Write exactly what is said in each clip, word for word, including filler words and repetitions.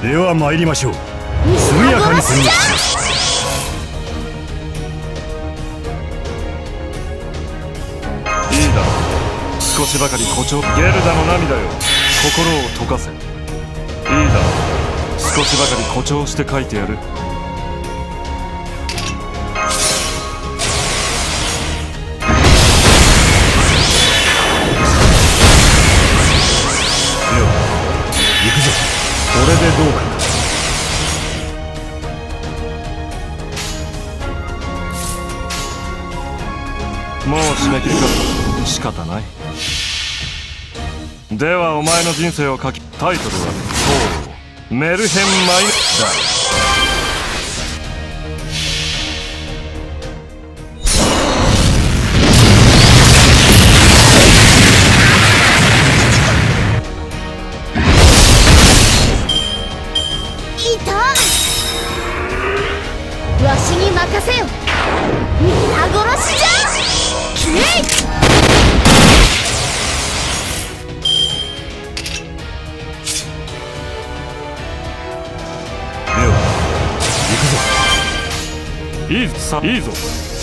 では参りましょう。速やかに戦撃します。いいだろう。少しばかり誇張。ゲルダの涙よ、心を溶かせ。いいだろう。少しばかり誇張して書いてやる。これでどうかな。もう締め切りか。仕方ない。ではお前の人生を書き、タイトルはそうメルヘンマイだ。 わしに任せよ。皆殺しじゃ。キレイ。 では行くぞ。いいさ、いいぞ。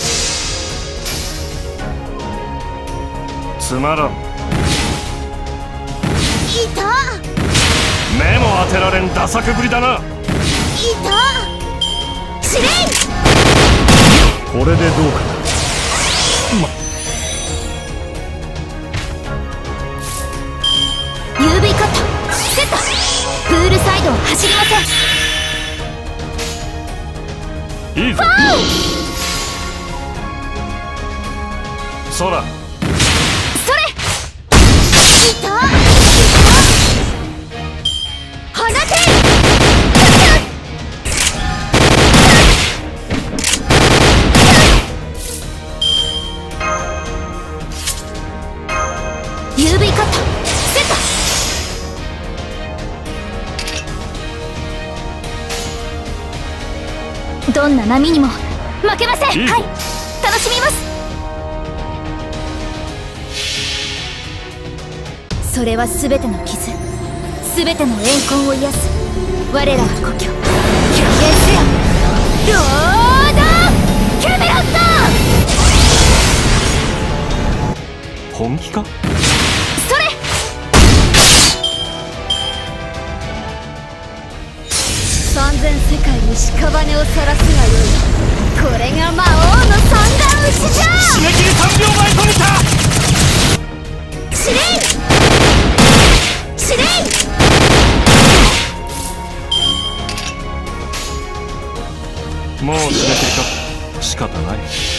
つまらん。 いた。 目も当てられんダサくぶりだな。 いた。司令。 これでどうかな。ま、 ユーブイ カットセット。プールサイドを走りません。 いいぞ。そら。 それ。いた。放て。ユーブイ カットセット。どんな波にも負けません。 いい、 はい、楽しみます。それは全ての傷、全ての怨恨を癒す我らが故郷。極限せよロードキャメロット。 本気か。 それ。三千世界に屍を晒すがよい。これが魔王の三段牛じゃ。 締め切りさんびょうまえと見た。 司令。司令。 もう締め切りか。仕方ない。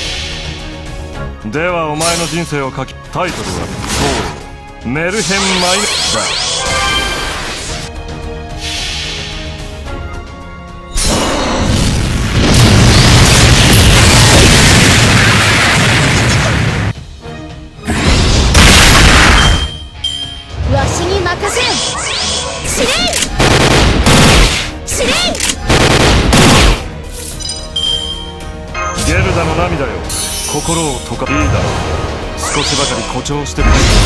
ではお前の人生を書き、タイトルはそうメルヘンマイだ。 わしに任せよ。司令。司令。 ゲルダの涙よ、心を溶か。いいだろう。少しばかり誇張してる。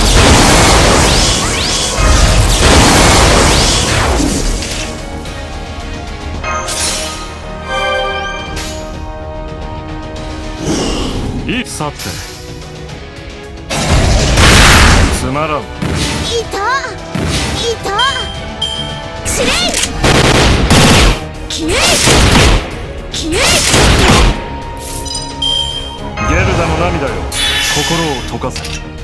いいさて。つまらん。 いた。いた。司令。キレイ。キレイ。 ゲルダの涙よ、心を溶かせ。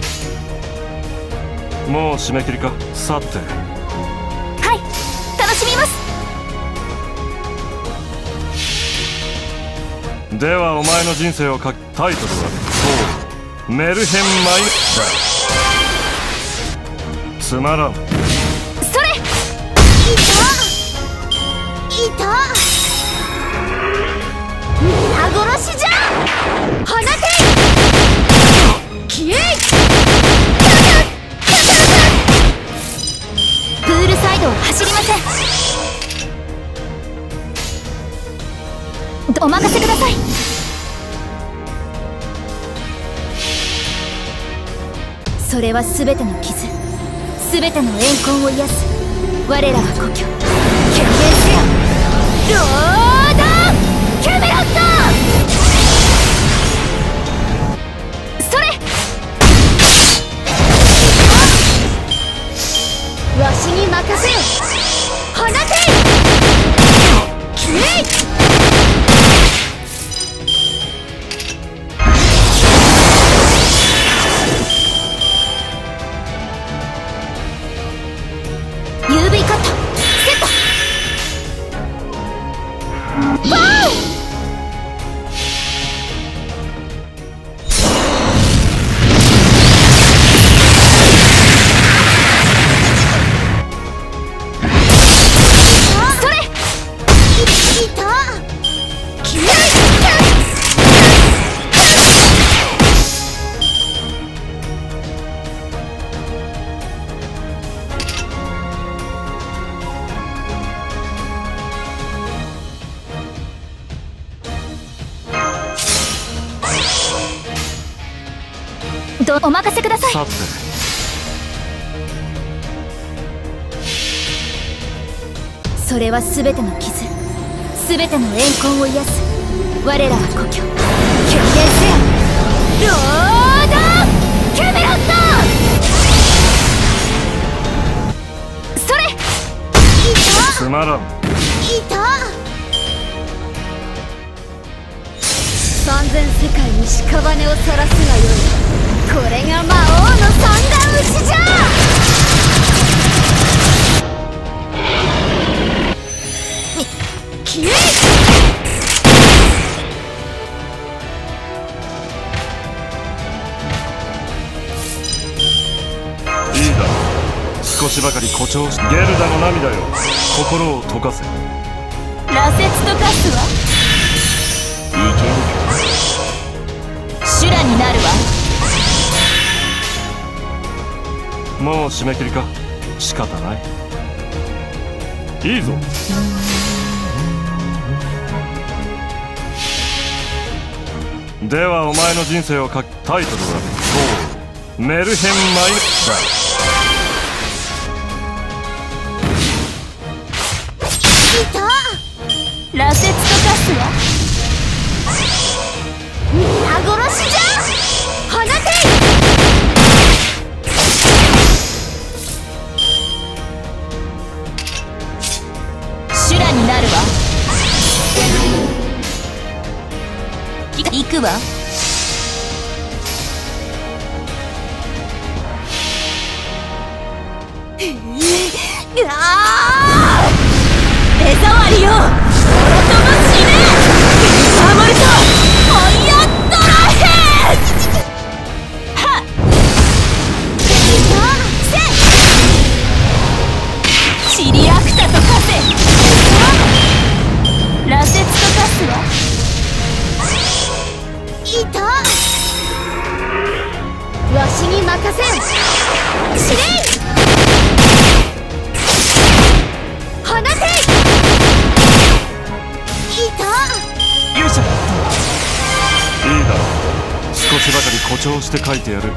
もう締め切りか。さて。 はい、楽しみます。 ではお前の人生を書き、タイトルはそうメルヘンマイだ。つまらん。 それ。いた。いた。皆殺しじゃ。放て。キレイ。プールサイドを走りません。お任せください。それは全ての傷、全ての怨恨を癒す我らが故郷。極限ロードキャメロット。それわしに任せよ。放てキレイ。ユーブイ カットセット。バーン。それいたキレイ。どお任せください。 さてそれは全ての傷、全ての怨恨を癒す我らは故郷。経験せよロードキャメロット。それいたつまらん。 いた。三千世界に屍を晒すがよい。これが魔王の三段撃ちじゃ。きれい。 いいだろう。少しばかり誇張しゲルダの涙よ、心を溶かせ。 羅刹と化すわ。 いける修羅になるわ。 か。もう締め切りか。仕方ない。いいぞ。ではお前の人生を書き、タイトルはそうメルヘンマイだ。 羅刹と化すわ。皆殺しじゃ。放て修羅になるわ。い行くわ。うわー手触りよ。守るとおやっとらへん。はっせチリアクタと化せ。羅刹と化すわ。いたわしに任せよ。司令放て。いたよいしょ。いいだろう。少しばかり誇張して書いてやる。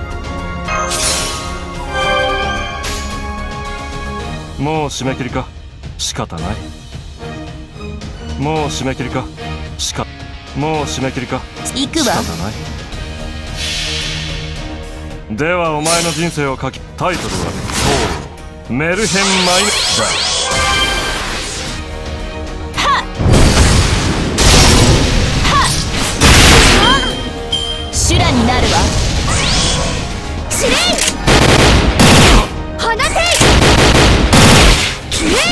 もう締め切りか。仕方ない。もう締め切りか。しかもう締め切りか。 行くわ。 仕方ない。ではお前の人生を書き、タイトルはそうメルヘンマイだ。修羅になるわ。司令放てキレイ。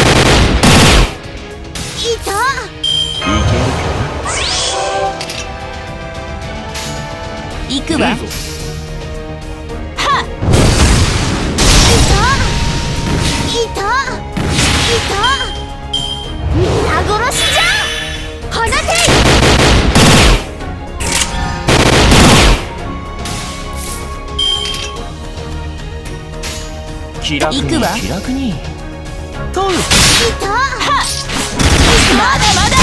いたいけるか。行くわ。 いいぞ。 はっいたいたいた。皆殺しじゃ。放て気楽に気楽にとう。いた。はっまだまだ。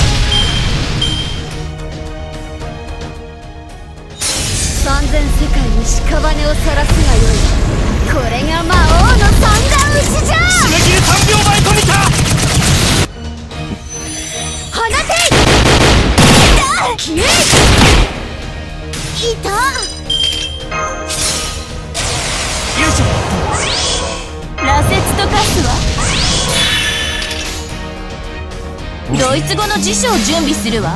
三千世界に屍を晒すがよい。これが魔王の三段撃ちじゃ。 締め切りさんびょうまえと見た。 ドイツ語の辞書を準備するわ。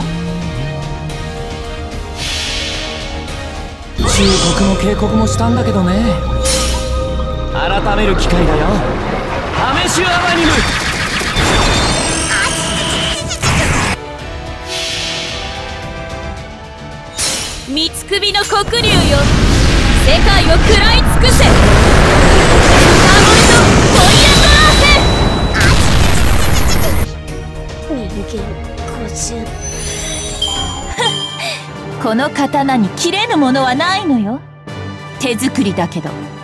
忠告も警告もしたんだけどね。改める機会だよ。試しアマニム。 三つ首の黒竜よ、世界を食らい尽くせ。歌声とポイエトラーセ。人間個人この刀に切れぬものはないのよ。手作りだけど